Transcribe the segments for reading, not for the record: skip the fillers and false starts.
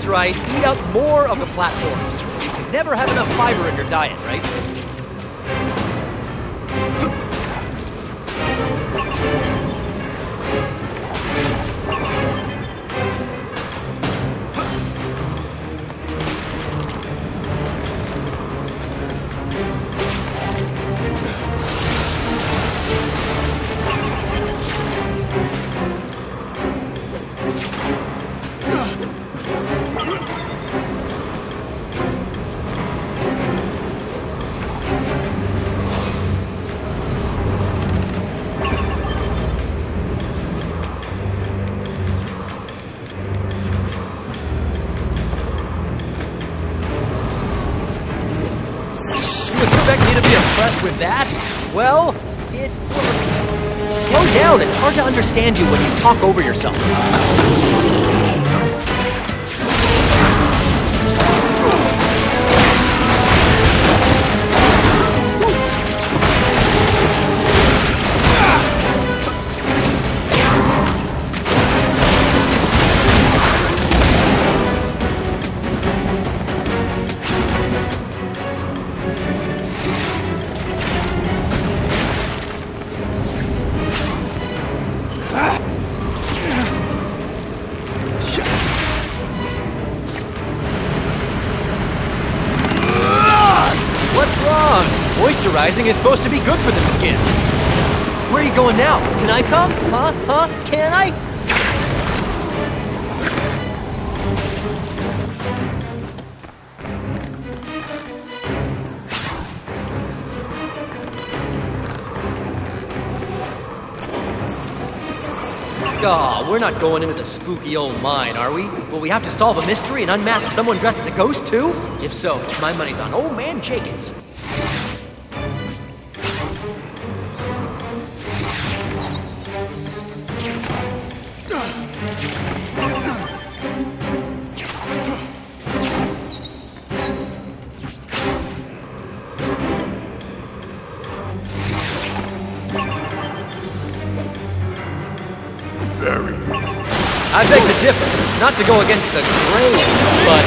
That's right, eat up more of the platforms. You can never have enough fiber in your diet, right? With that? Well, it worked. Slow down, it's hard to understand you when you talk over yourself. Moisturizing is supposed to be good for the skin. Where are you going now? Can I come? Huh? Can I? Aw, we're not going into the spooky old mine, are we? Will we have to solve a mystery and unmask someone dressed as a ghost, too? If so, my money's on old man Jenkins. I beg to differ. Not to go against the grain, but...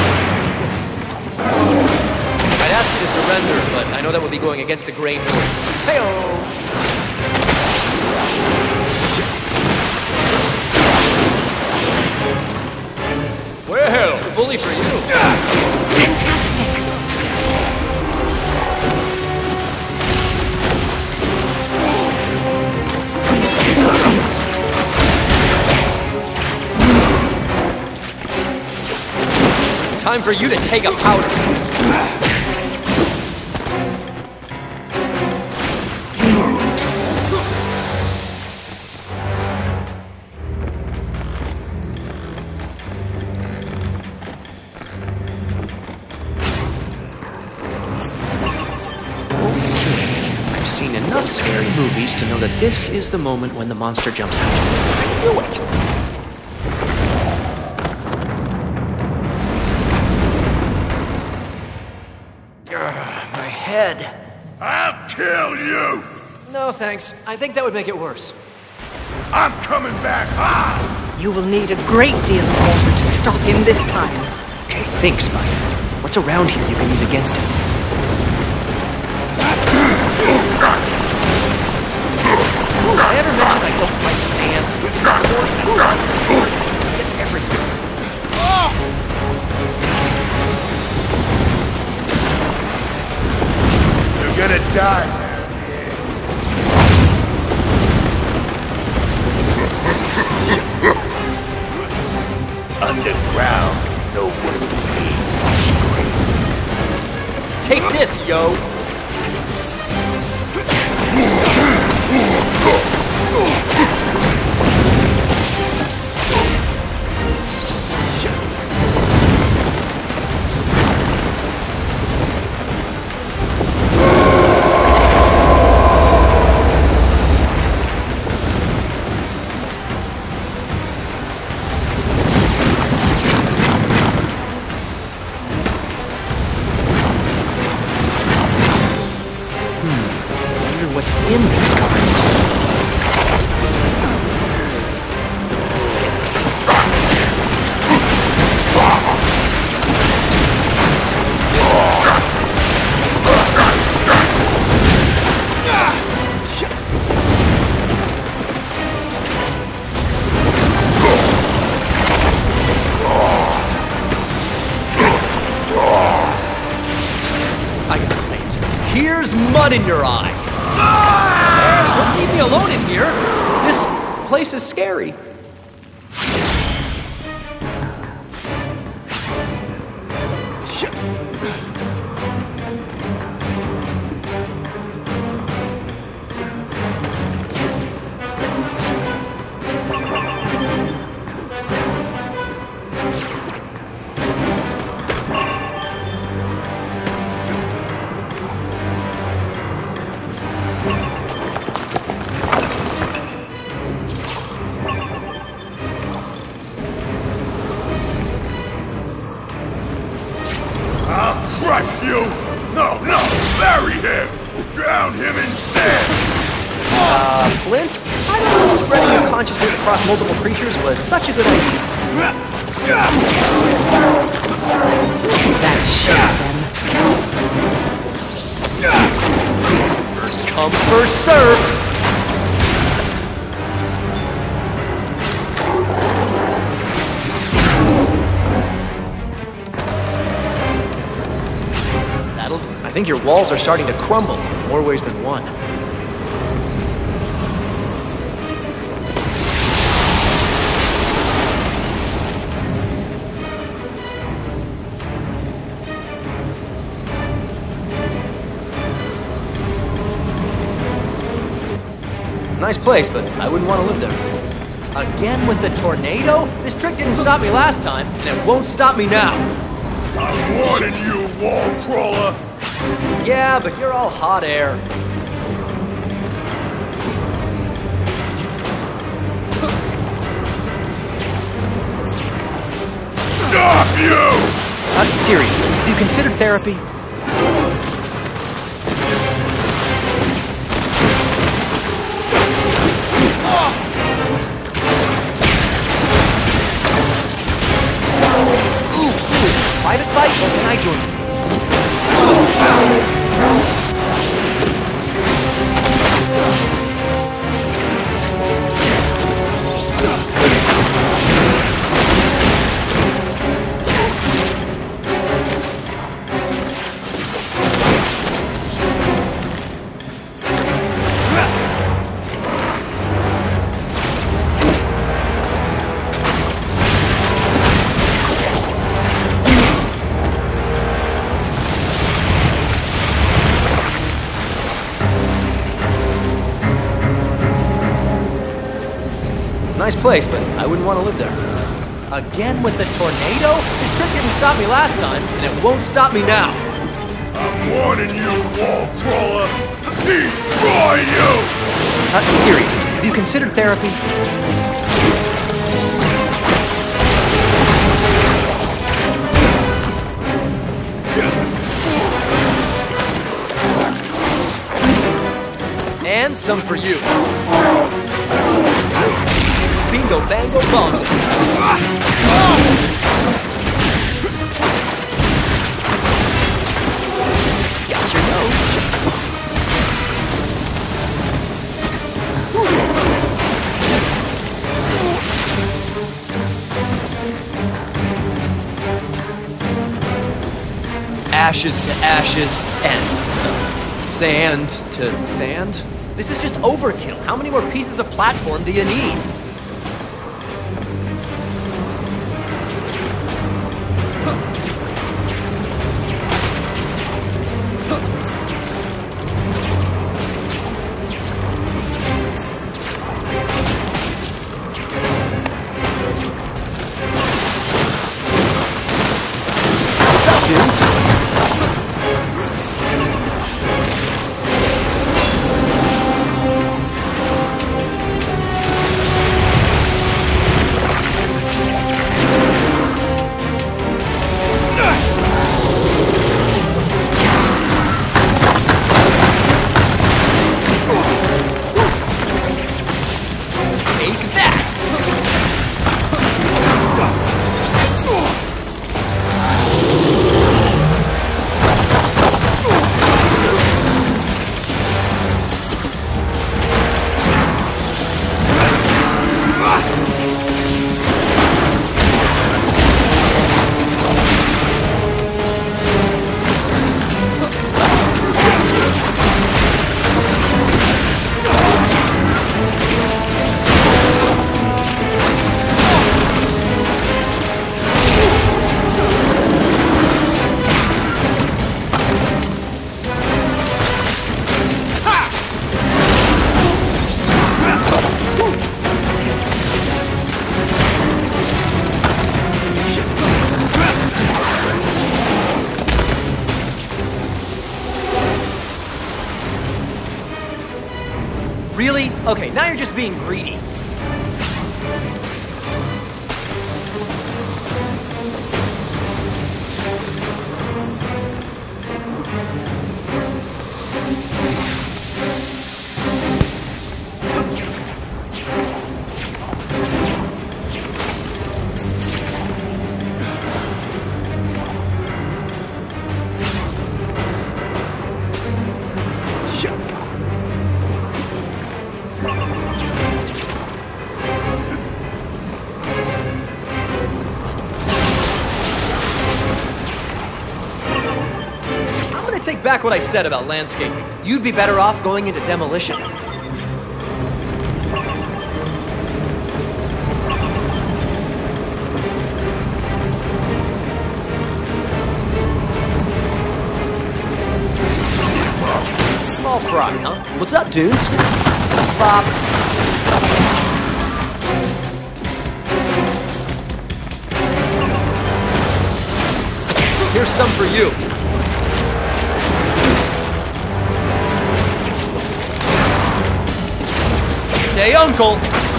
I'd ask you to surrender, but I know that would be going against the grain. Hey-oh! Well, bully for you. Fantastic! Time for you to take a powder. I've seen enough scary movies to know that this is the moment when the monster jumps out. I knew it! Head. I'll kill you! No, thanks. I think that would make it worse. I'm coming back hard! You will need a great deal of water to stop him this time. Okay, think, Spider. What's around here you can use against him? Did I ever mention I don't like sand? It's a force and it's everywhere. You're gonna die. Underground, no one can scream. Take this, yo! What's in these cards? here's mud in your eye. Hey, don't leave me alone in here. This place is scary. Crush you! No, bury him! Drown him in sand! Flint, I don't know if spreading your consciousness across multiple creatures was such a good idea. That shit, then. First come, first served. I think your walls are starting to crumble in more ways than one. Nice place, but I wouldn't want to live there. Again with the tornado? This trick didn't stop me last time, and it won't stop me now. I'm warning you, wall crawler! Yeah, but you're all hot air. Stop you! Seriously, have you considered therapy? Private fight, or can I join you? Nice place, but I wouldn't want to live there. Again with the tornado? This trick didn't stop me last time, and it won't stop me now. I'm warning you, wall crawler! Destroy you! Seriously, have you considered therapy? And some for you. Bingo, bango, bongo. Got your nose. Ashes to ashes and sand to sand. This is just overkill. How many more pieces of platform do you need? Really? Okay, now you're just being greedy. Take back what I said about landscaping. You'd be better off going into demolition. Small fry, huh? What's up, dudes? Bob. Here's some for you. Say uncle!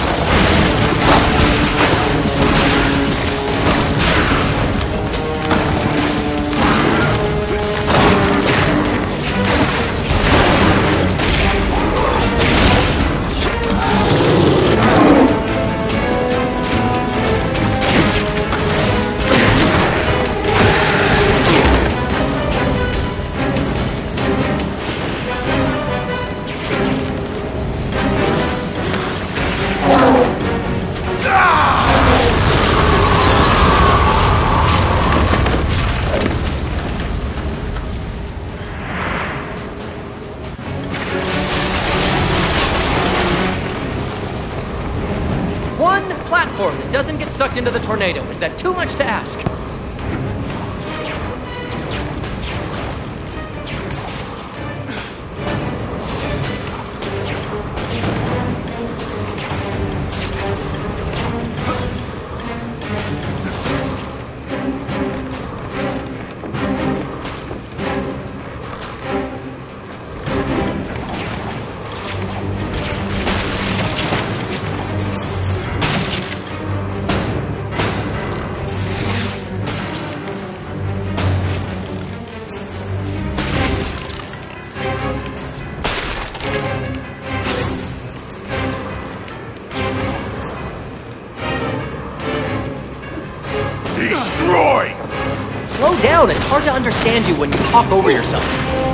One platform that doesn't get sucked into the tornado. Is that too much to ask? Destroy! Slow down, it's hard to understand you when you talk over yourself.